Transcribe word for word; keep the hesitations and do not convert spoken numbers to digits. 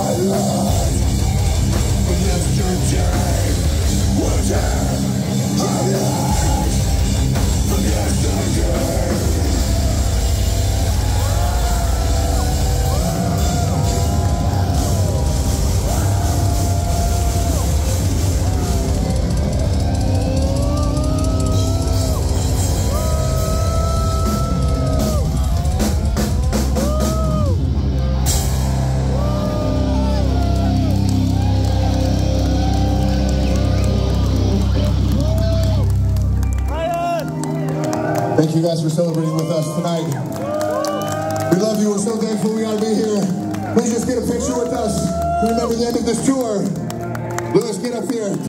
Thank you guys for celebrating with us tonight. We love you. We're so thankful we got to be here. Please just get a picture with us to remember the end of this tour. Lewis, get up here.